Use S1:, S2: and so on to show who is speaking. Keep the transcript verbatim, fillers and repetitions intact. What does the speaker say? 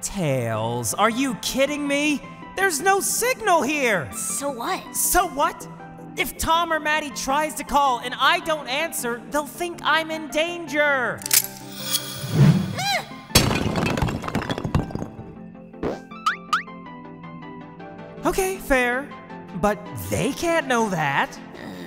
S1: Tails, are you kidding me? There's no signal here!
S2: So what?
S1: So what? If Tom or Maddie tries to call and I don't answer, they'll think I'm in danger! Okay, fair. But they can't know that.